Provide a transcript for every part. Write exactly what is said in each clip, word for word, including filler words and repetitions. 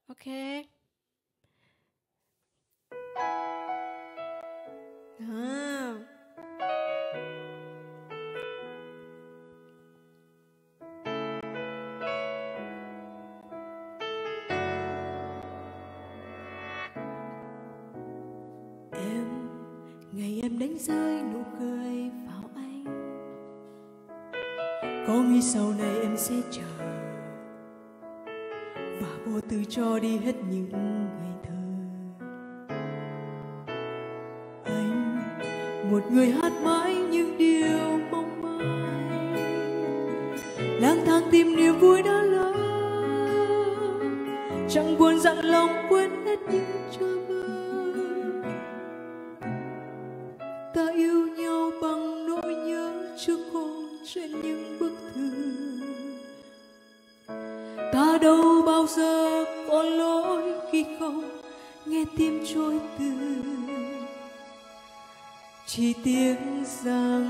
Ok. À. Em, ngày em đánh rơi nụ cười vào anh, có nghĩ sau này em sẽ chờ và vô tư cho đi hết những ngày thơ. Anh, một người hát mãi những điều mong manh, lang thang tìm niềm vui đã lỡ, chẳng buồn dặn lòng quên hết những chờ mơ. Ta yêu nhau bằng nỗi nhớ chưa còn trên những bức thư, ta đâu bao giờ có lỗi khi không nghe tim trôi từ. Chỉ tiếc rằng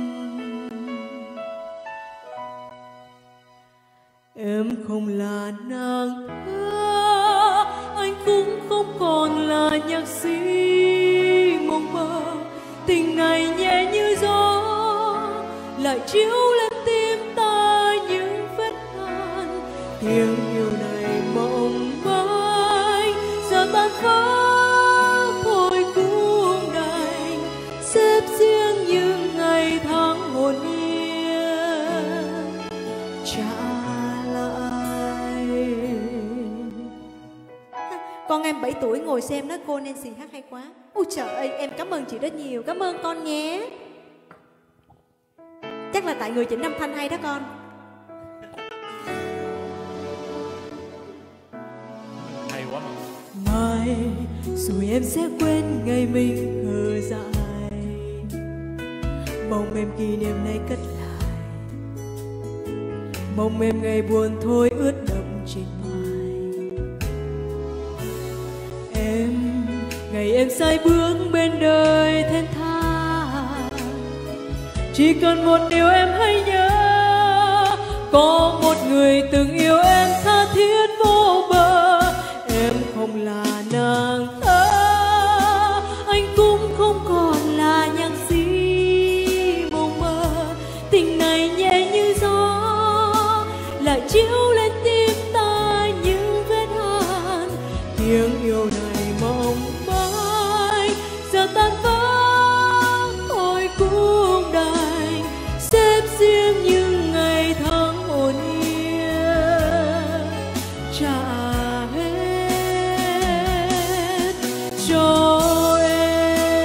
em không là nàng thơ, anh cũng không còn là nhạc sĩ mộng mơ. Tình này nhẹ như gió lại chiếu lên tim ta những vết hằn. Tiếng yêu này mộng manh giờ tan vỡ thôi cũng đành, xếp riêng những ngày tháng hồn nhiên trả lại. Con em bảy tuổi ngồi xem đó, cô Nancy hát hay quá. Ôi trời ơi, em cảm ơn chị rất nhiều. Cảm ơn con nhé. Chắc là tại người chỉnh âm thanh hay đó con. Hay quá mà. Mai rồi em sẽ quên ngày mình thơ dại, mong em kỷ niệm này cất lại, mong em ngày buồn thôi ướt đẫm trên vai. Em, ngày em say bước bên đời thênh thang, chỉ cần một điều em hãy nhớ, có một người từng yêu em tha thiết vô bờ. Em không là nàng thơ, anh cũng không còn là nhạc sĩ mộng mơ. Tình này nhẹ như gió lại chiếu lên tim ta những vết hằn. Tiếng yêu này mong manh giờ tan vỡ thôi cũng đành, xếp riêng những ngày tháng hồn nhiên trả hết cho em.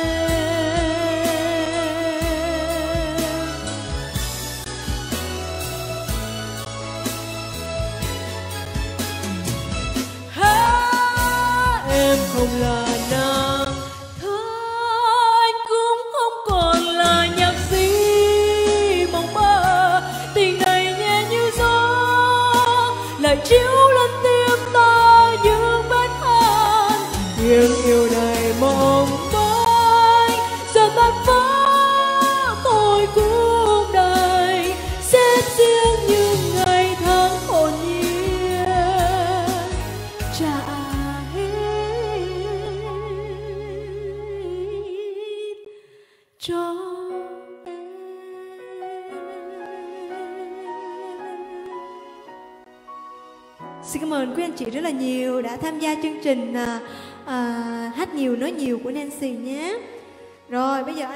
Ha, em không là nàng thơ, anh cũng không còn là nhạc sĩ mộng mơ. Tình này nhẹ như gió lại chiếu lên tim ta những vết hằn. Tiếng yêu này mong manh giờ tan vỡ tôi cũng đành, xếp riêng những ngày tháng hồn nhiên trả hết cho em. Xin cảm ơn quý anh chị rất là nhiều đã tham gia chương trình à, à, hát nhiều nói nhiều của Nancy nhé. Rồi bây giờ